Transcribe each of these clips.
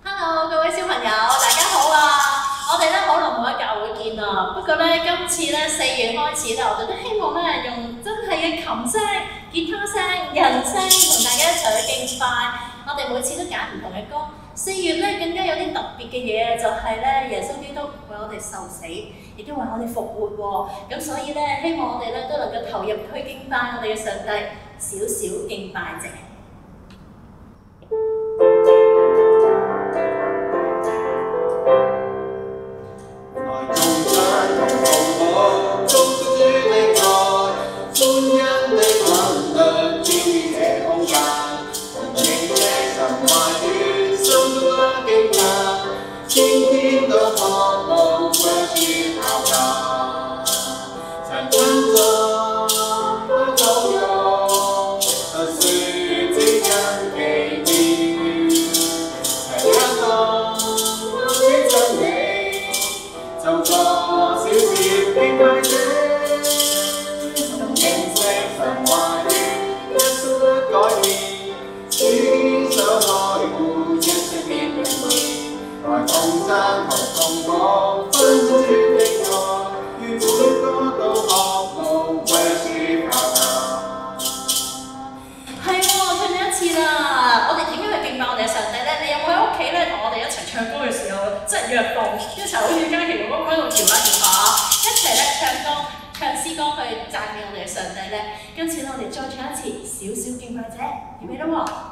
Hello，各位小朋友，大家好啊！我哋好耐冇喺教會見啦。不過今次4月開始我哋都希望用真係嘅琴聲、吉他聲、人聲同大家一齊去敬拜。我哋每次都揀唔同嘅歌。4月更加有啲特別嘅嘢，就係耶穌基督為我哋受死，亦都為我哋復活喎。咁所以希望我哋都能夠投入去敬拜我哋嘅上帝，少少敬拜者。今次我哋再唱一次少少敬拜者，預備啦喎！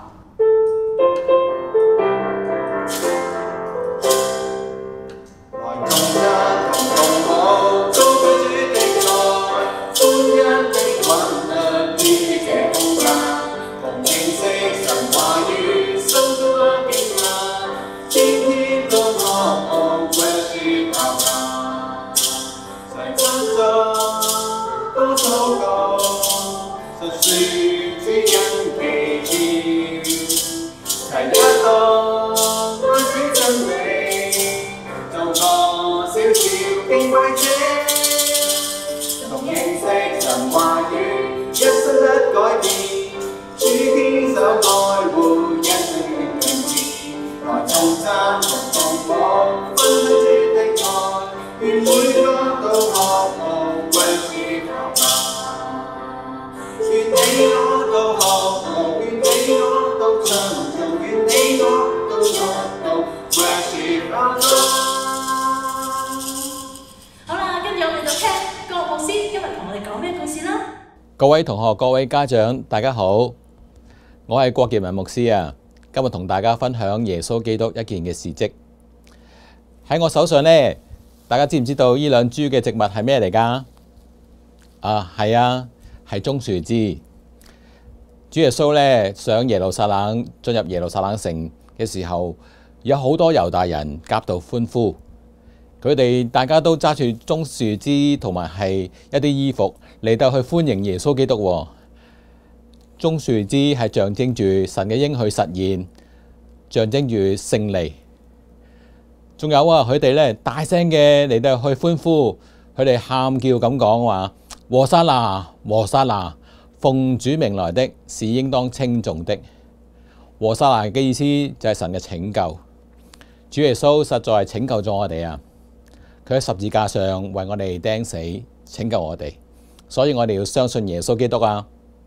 各位同學、各位家長，大家好，我係郭傑文牧師啊。今日同大家分享耶穌基督一件嘅事蹟。喺我手上呢，大家知唔知道呢兩株嘅植物係咩嚟㗎？係啊，係棕樹枝。主耶穌呢，上耶路撒冷，進入耶路撒冷城嘅時候，有好多猶大人夾道歡呼。佢哋大家都揸住棕樹枝同埋係一啲衣服嚟到去歡迎耶穌基督喎。棕樹枝係象徵住神嘅應許實現，象徵住勝利。仲有佢哋咧大聲嘅嚟到去歡呼，佢哋喊叫咁講話：和散那，和散那，奉主名來的是應當稱頌的。和散那嘅意思就係神嘅拯救。主耶穌實在係拯救咗我哋啊！佢喺十字架上為我哋釘死，拯救我哋，所以我哋要相信耶穌基督啊！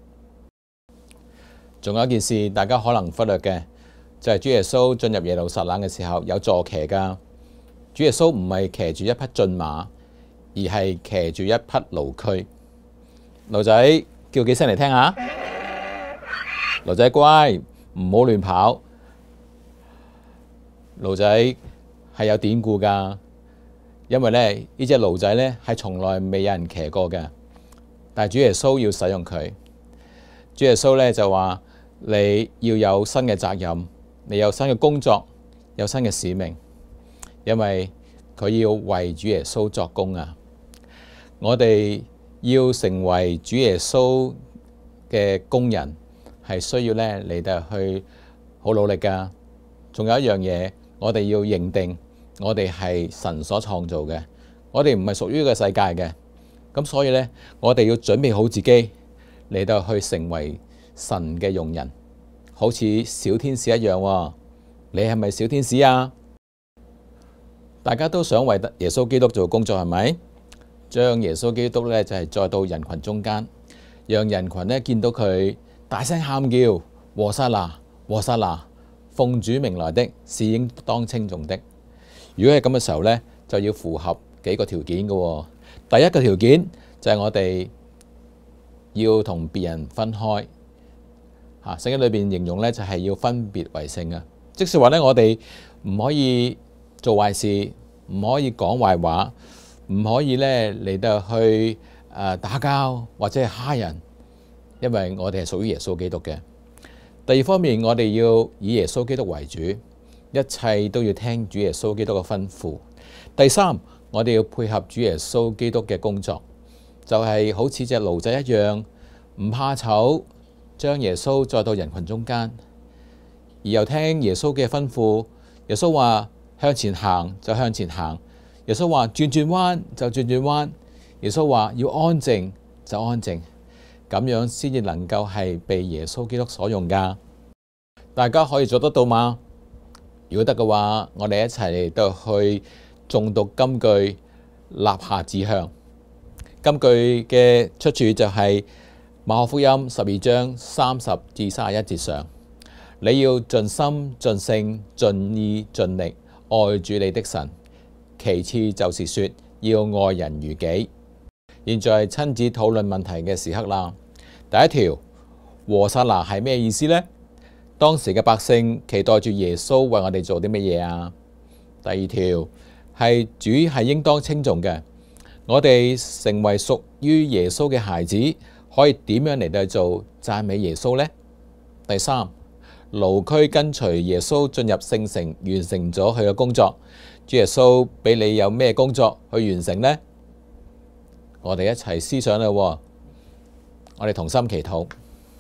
仲有一件事大家可能忽略嘅，就係主耶穌進入耶路撒冷嘅時候有坐騎噶。主耶穌唔係騎住一匹駿馬，而係騎住一匹驢駒。驢仔叫幾聲嚟聽下，驢仔乖，唔好亂跑。驢仔係有典故噶。因為呢隻驢仔係從來未有人騎過嘅，但係主耶穌要使用佢。主耶穌就話：你要有新嘅責任，你有新嘅工作，有新嘅使命，因為佢要為主耶穌作工啊！我哋要成為主耶穌嘅工人，係需要嚟到去好努力噶。仲有一樣嘢，我哋要認定。我哋係神所創造嘅，我哋唔係屬於呢個世界嘅，咁所以呢，我哋要準備好自己嚟到去成為神嘅用人，好似小天使一樣喎。 你係咪小天使啊？大家都想為耶穌基督做工作，係咪？將耶穌基督呢，就係載到人群中間，讓人群呢見到佢大聲喊叫：和散那，和散那，奉主名來的是應當稱頌的。如果係咁嘅時候呢，就要符合幾個條件嘅喎。第一個條件就係我哋要同別人分開。聖經裏邊形容呢，就係要分別為聖啊，即是話呢，我哋唔可以做壞事，唔可以講壞話，唔可以呢嚟到去打交或者係蝦人，因為我哋係屬於耶穌基督嘅。第二方面，我哋要以耶穌基督為主，一切都要聽主耶穌基督嘅吩咐。第三，我哋要配合主耶穌基督嘅工作，就係好似隻驢仔一樣，唔怕醜，將耶穌載到人群中間，而又聽耶穌嘅吩咐。耶穌話向前行就向前行，耶穌話轉轉彎就轉轉彎，耶穌話要安靜就安靜，咁樣先至能夠係被耶穌基督所用噶。大家可以做得到嗎？如果得嘅話，我哋一齊嚟到去誦讀金句，立下志向。金句嘅出處就係馬可福音12章30至31節上，你要盡心盡性盡意盡力愛主你的神。其次就是說要愛人如己。現在親子討論問題嘅時刻啦。第一條，和散那係咩意思呢？當時嘅百姓期待住耶穌為我哋做啲乜嘢啊？第二條係主係應當稱頌嘅。我哋成為屬於耶穌嘅孩子，可以點樣嚟到做讚美耶穌呢？第三，驢駒跟隨耶穌進入聖城，完成咗佢嘅工作。主耶穌俾你有咩工作去完成呢？我哋一齊思想啦，我哋同心祈禱。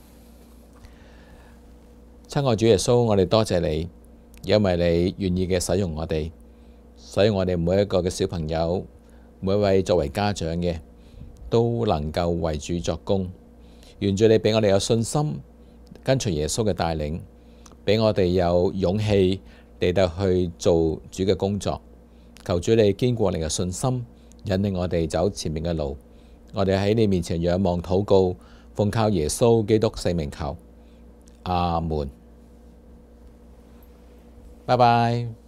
親愛主耶穌，我哋多謝你，因為你願意嘅使用我哋，所以我哋每一個嘅小朋友，每一位作為家長嘅，都能夠為主作工。願主你俾我哋有信心，跟隨耶穌嘅帶領，俾我哋有勇氣嚟到去做主嘅工作。求主你堅固我哋嘅信心，引領我哋走前面嘅路。我哋喺你面前仰望禱告，奉靠耶穌基督聖名求，阿門。拜拜。